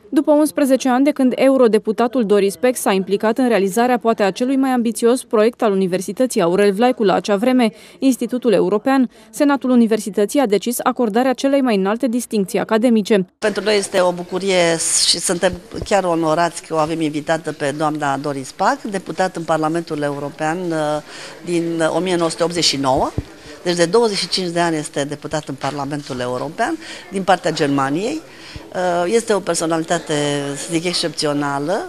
După 11 ani de când eurodeputatul Doris Pack s-a implicat în realizarea poate a celui mai ambițios proiect al Universității Aurel Vlaicu la acea vreme, Institutul European, Senatul Universității a decis acordarea celei mai înalte distincții academice. Pentru noi este o bucurie și suntem chiar onorați că o avem invitată pe doamna Doris Pack, deputat în Parlamentul European din 1989. Deci de 25 de ani este deputat în Parlamentul European din partea Germaniei. Este o personalitate, să zic, excepțională.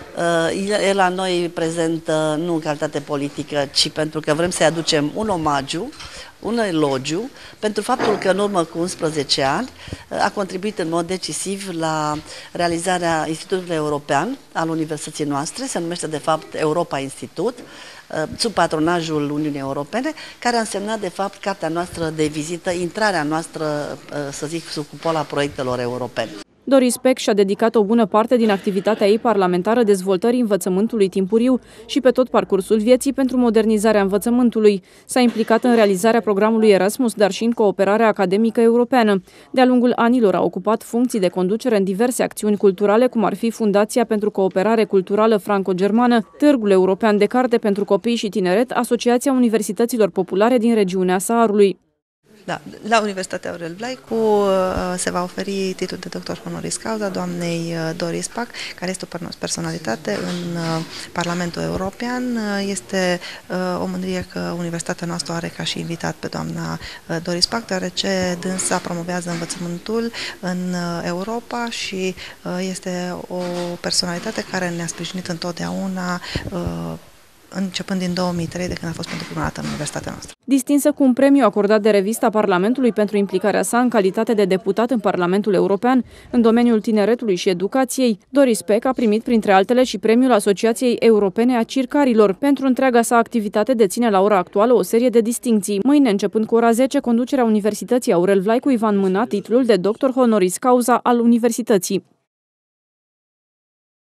El la noi prezentă nu în calitate politică, ci pentru că vrem să-i aducem un omagiu, un elogiu, pentru faptul că în urmă cu 11 ani a contribuit în mod decisiv la realizarea Institutului European al Universității noastre, se numește de fapt Europa Institut, sub patronajul Uniunii Europene, care a însemnat de fapt cartea noastră de vizită, intrarea noastră, să zic, sub cupola proiectelor europene. Doris Pack și-a dedicat o bună parte din activitatea ei parlamentară dezvoltării învățământului timpuriu și pe tot parcursul vieții pentru modernizarea învățământului. S-a implicat în realizarea programului Erasmus, dar și în cooperarea academică europeană. De-a lungul anilor a ocupat funcții de conducere în diverse acțiuni culturale, cum ar fi Fundația pentru Cooperare Culturală Franco-Germană, Târgul European de Carte pentru Copii și Tineret, Asociația Universităților Populare din regiunea Saarului. Da, la Universitatea Aurel Vlaicu se va oferi titlul de doctor honoris causa doamnei Doris Pack, care este o personalitate în Parlamentul European. Este o mândrie că universitatea noastră are ca și invitat pe doamna Doris Pack, deoarece dânsa promovează învățământul în Europa și este o personalitate care ne-a sprijinit întotdeauna începând din 2003, de când a fost pentru prima dată în universitatea noastră. Distinsă cu un premiu acordat de Revista Parlamentului pentru implicarea sa în calitate de deputat în Parlamentul European în domeniul tineretului și educației, Doris Pack a primit printre altele și premiul Asociației Europene a Circarilor. Pentru întreaga sa activitate deține la ora actuală o serie de distincții. Mâine, începând cu ora 10, conducerea Universității Aurel Vlaicu îi va înmâna titlul de doctor honoris causa al Universității.